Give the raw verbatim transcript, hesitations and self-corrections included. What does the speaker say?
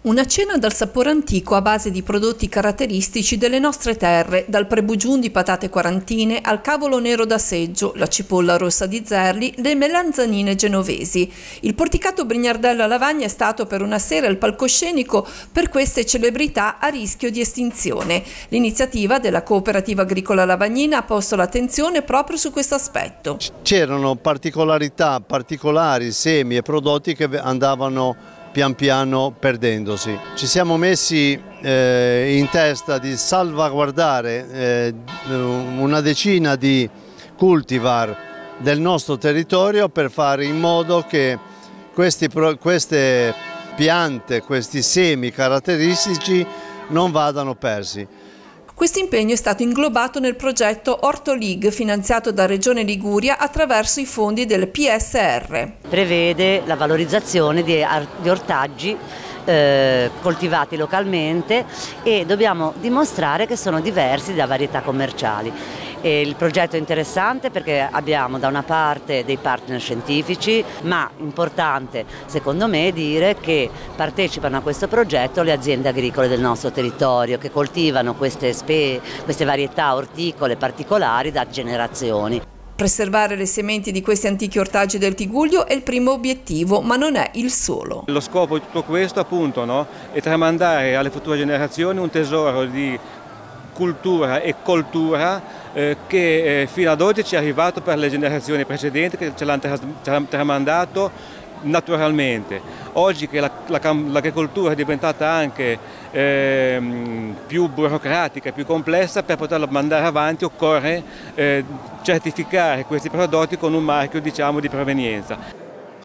Una cena dal sapore antico a base di prodotti caratteristici delle nostre terre, dal prebugiun di patate quarantine al cavolo nero da seggio, la cipolla rossa di Zerli, le melanzanine genovesi. Il porticato Brignardello a Lavagna è stato per una sera il palcoscenico per queste celebrità a rischio di estinzione. L'iniziativa della Cooperativa Agricola Lavagnina ha posto l'attenzione proprio su questo aspetto. C'erano particolarità, particolari semi e prodotti che andavano pian piano perdendosi. Ci siamo messi eh, in testa di salvaguardare eh, una decina di cultivar del nostro territorio per fare in modo che questi, queste piante, questi semi caratteristici non vadano persi. Questo impegno è stato inglobato nel progetto Orto League finanziato da Regione Liguria attraverso i fondi del P S R. Prevede la valorizzazione di, di ortaggi eh, coltivati localmente e dobbiamo dimostrare che sono diversi da varietà commerciali. E il progetto è interessante perché abbiamo da una parte dei partner scientifici, ma importante secondo me dire che partecipano a questo progetto le aziende agricole del nostro territorio che coltivano queste, spe, queste varietà orticole particolari da generazioni. Preservare le sementi di questi antichi ortaggi del Tigullio è il primo obiettivo, ma non è il solo. Lo scopo di tutto questo appunto, no, è tramandare alle future generazioni un tesoro di cultura e coltura eh, che eh, fino ad oggi ci è arrivato per le generazioni precedenti che ce l'hanno tramandato naturalmente. Oggi che l'agricoltura è diventata anche eh, più burocratica, più complessa, per poterla mandare avanti occorre eh, certificare questi prodotti con un marchio, diciamo, di provenienza.